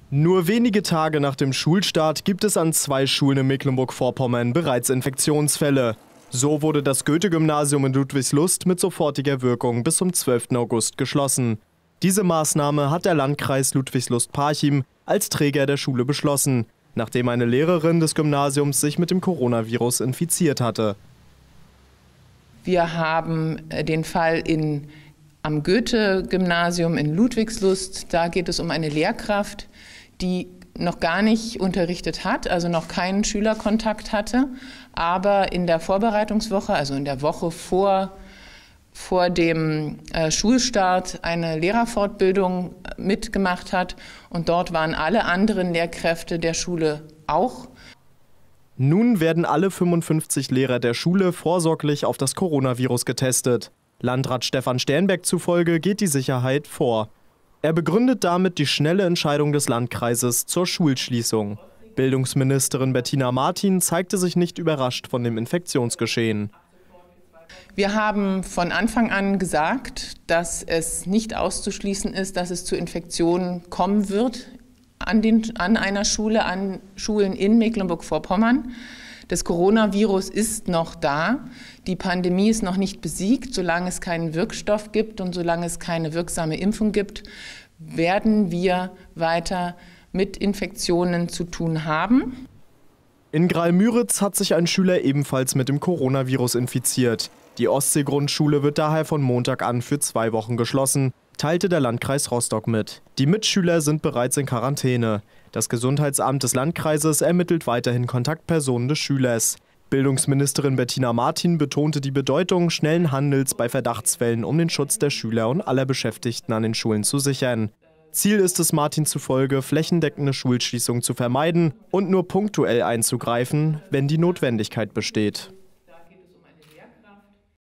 Nur wenige Tage nach dem Schulstart gibt es an 2 Schulen in Mecklenburg-Vorpommern bereits Infektionsfälle. So wurde das Goethe-Gymnasium in Ludwigslust mit sofortiger Wirkung bis zum 12. August geschlossen. Diese Maßnahme hat der Landkreis Ludwigslust-Parchim als Träger der Schule beschlossen, nachdem eine Lehrerin des Gymnasiums sich mit dem Coronavirus infiziert hatte. Wir haben den Fall am Goethe-Gymnasium in Ludwigslust. Da geht es um eine Lehrkraft, die noch gar nicht unterrichtet hat, also noch keinen Schülerkontakt hatte, aber in der Vorbereitungswoche, also in der Woche vor dem Schulstart, eine Lehrerfortbildung mitgemacht hat. Und dort waren alle anderen Lehrkräfte der Schule auch. Nun werden alle 55 Lehrer der Schule vorsorglich auf das Coronavirus getestet. Landrat Stefan Sternbeck zufolge geht die Sicherheit vor. Er begründet damit die schnelle Entscheidung des Landkreises zur Schulschließung. Bildungsministerin Bettina Martin zeigte sich nicht überrascht von dem Infektionsgeschehen. Wir haben von Anfang an gesagt, dass es nicht auszuschließen ist, dass es zu Infektionen kommen wird an einer Schule, an Schulen in Mecklenburg-Vorpommern. Das Coronavirus ist noch da. Die Pandemie ist noch nicht besiegt. Solange es keinen Wirkstoff gibt und solange es keine wirksame Impfung gibt, werden wir weiter mit Infektionen zu tun haben. In Graal-Müritz hat sich ein Schüler ebenfalls mit dem Coronavirus infiziert. Die Ostsee-Grundschule wird daher von Montag an für 2 Wochen geschlossen, teilte der Landkreis Rostock mit. Die Mitschüler sind bereits in Quarantäne. Das Gesundheitsamt des Landkreises ermittelt weiterhin Kontaktpersonen des Schülers. Bildungsministerin Bettina Martin betonte die Bedeutung schnellen Handels bei Verdachtsfällen, um den Schutz der Schüler und aller Beschäftigten an den Schulen zu sichern. Ziel ist es Martin zufolge, flächendeckende Schulschließungen zu vermeiden und nur punktuell einzugreifen, wenn die Notwendigkeit besteht.